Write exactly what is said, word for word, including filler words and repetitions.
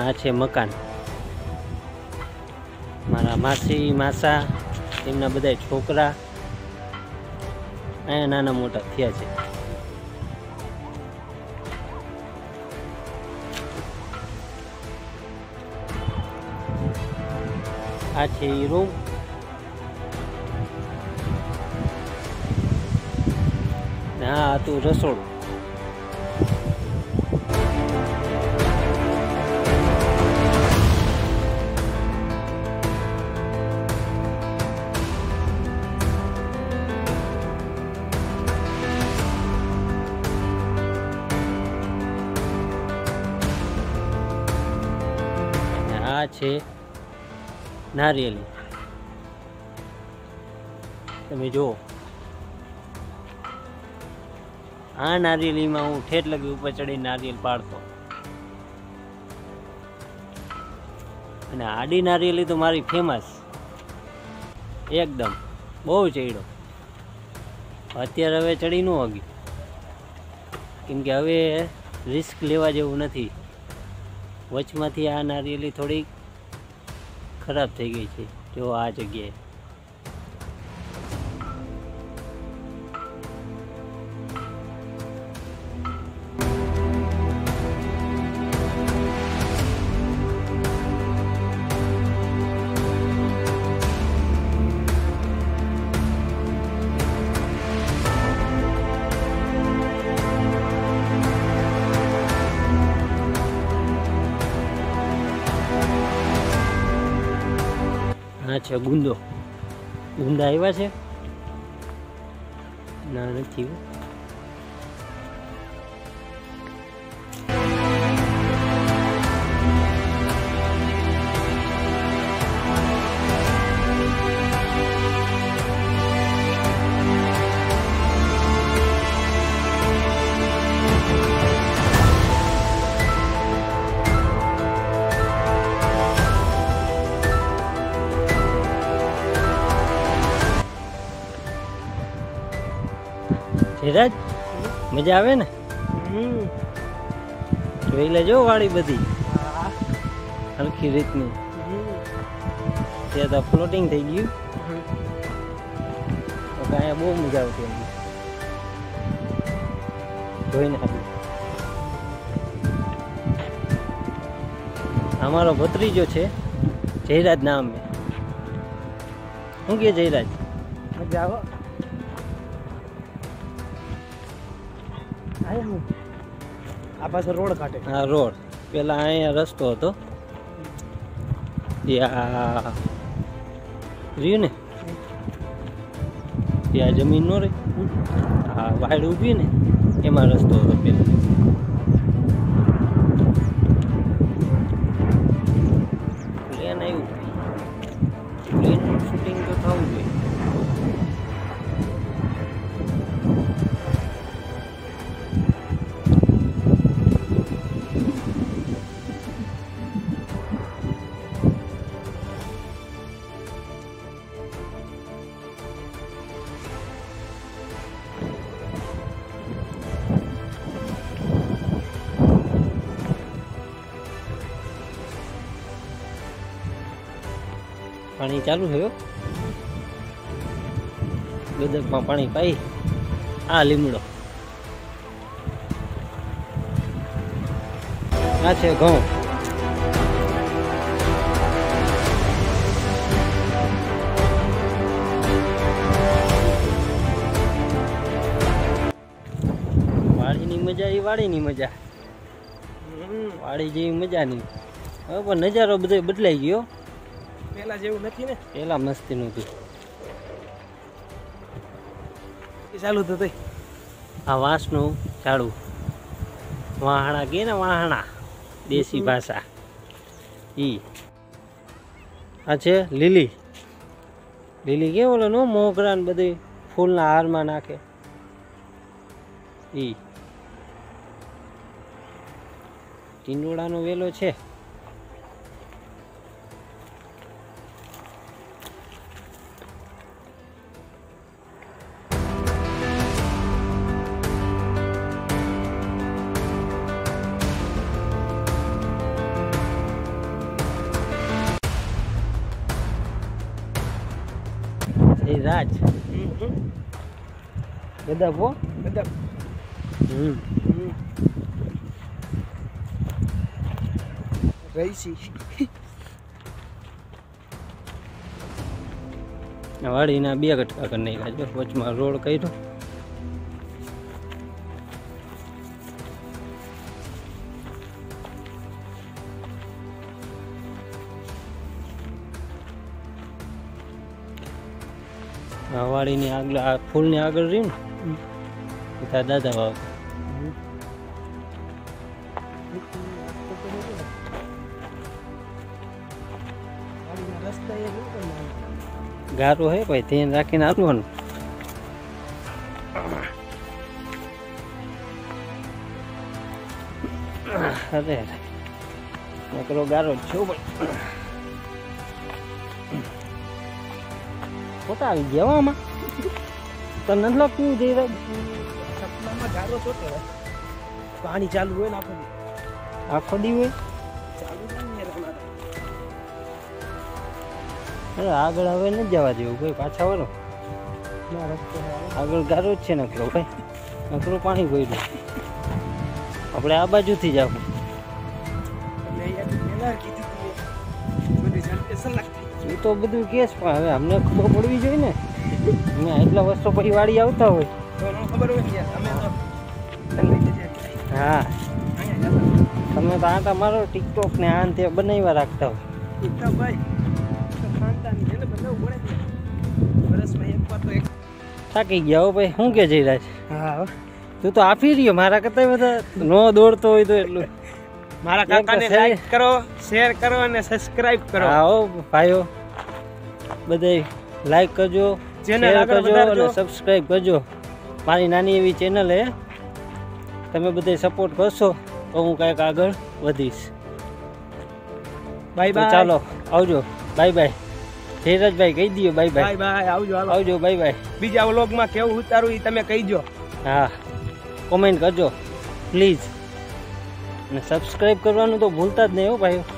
આ છે મકાન. મારા માસી માસા તેમના બધા છોકરા અહીંયા નાના મોટા થયા છે. આ છે એ રૂમ. હા હતું રસોડું. આ છે નારિયેળી. તમે જુઓ, આ નારિયેળીમાં હું ઠેઠ લગી ઉપર ચડી નારિયેળ પાડતો. અને આડી નારિયેળી તો મારી ફેમસ એકદમ, બહુ ચડ્યો. અત્યારે હવે ચડી ન વાગી, કેમ કે હવે રિસ્ક લેવા જેવું નથી. વચમાંથી આ નારિયેળી થોડી ખરાબ થઈ ગઈ છે. જો આ જગ્યાએ આ છે ગુંદો. ગુંદા આવ્યા છે? ના, નથી. ધીરજ, મજા આવે ને? જોઈ લેજો વાળી બધી હરખી રીતની. ત્યાં તો ફ્લોટિંગ થઈ ગયું. અહીંયા બહુ મજા આવતી હતી જોઈને. અમારો ભત્રીજો છે જયરાજ નામ. શું કે જયરાજ? મજા આવો. આ પાસે રોડ કાઢે. હા, રોડ. પેલા અહીંયા રસ્તો હતો, ત્યાં રહ્યું ને, ત્યાં જમીન નો રહી. હા, વાડ ઊભી ને એમાં રસ્તો હતો પેલા. પ્લેન આવ્યું, પ્લેનનું શૂટિંગ તો થવું જોઈએ. પાણી ચાલુ છે. ગદકમાં પાણી પાઈ. આ લીમડો. આ છે ઘઉં. વાડીની મજા એ વાડીની મજા. વાડી જેવી મજા નહીં. હવે પણ નજારો બધો બદલાઈ ગયો. પેલા જેવું નથી ને. પેલા મસ્તી નહોતું. ચાલુ થતું આ વાંસનું ઝાડું. વાહણા કે ને, વાહણા દેશી ભાષા. ઈ આ છે લીલી. લીલી કે ઓલો નો મોગરા ને બધી ફૂલના હારમાં નાખે. ઈ ટીંડોળાનો વેલો છે. રાજ ગદબ હો ગદબ. હમ રહીશી વાડીના બે કટકા કરી નાખ્યા જો વચમાં રોડ કર્યો. આ વાડીની આગળ આ ફૂલની આગળ રહ્યું ને ત્યાં દાદા વાવતા. રસ્તા એ ગારો હે ભાઈ ધ્યાન રાખીને આવવાનું. અરે નકરો ગારો જ છો ભાઈ. ખોટા આવી ગયા હો આમાં. તને નથી લાગતું જઈ રહ્યા સપનામાં ગારો ચોટે પાણી ચાલુ હોય ને આખો આખો દી હોય. ચાલુ થાય ને યાર. અરે આગળ હવે નથી જવા જેવું ભાઈ. પાછા વળો ના રસ્તો આગળ ગારો જ છે નકરો ભાઈ. નકરો પાણી ભર્યું. આપણે આ બાજુથી જ આવું. એટલે યાર પેલા કીધું બધી જનરેશન લાગતી. એ તો બધું કેસ પણ હવે અમને ખબર પડવી જોઈએ ને. અમે એટલા વર્ષો પછી વાડી આવતા હોય તો ન ખબર હોય ને યાર. અમે તો હા અહીંયા જતા તમે તો આટા મારો ટિકટોક ને આ ને તે બનાવ્યા રાખતા હોય. ઈતા ભાઈ તો ખાનદાની છે ને બધા પડે ને વર્ષમાં એક વાર તો એક. થાકી ગયા હો ભાઈ. શું કે જઈ રહ્યા છે? હા તું તો આપી રહ્યો મારા કરતા બધા નો દોડતો હોય તો એટલું. મારા કાકાને લાઈક કરો, શેર કરો અને સબસ્ક્રાઇબ કરો. હા હો ભાઈઓ બધાય લાઈક કરજો, ચેનલ શેર આગળ કરજો અને વધારજો. સબસ્ક્રાઇબ કરજો. મારી નાની એવી ચેનલ હે. તમે બધાય સપોર્ટ કરશો તો હું કાંઈક આગળ વધીશ. બાય તો બાય. ચાલો આવજો. Bye bye. ધીરજભાઈ કહી દો બાય બાય. Bye bye. આવજો હાલો. આવજો બાય બાય. બીજા વ્લોગમાં કેવું ઉતારું એ તમે કહીજો. હા કોમેન્ટ કરજો પ્લીઝ. અને સબસ્ક્રાઇબ કરવાનું તો ભૂલતા જ નહીં હો ભાઈઓ.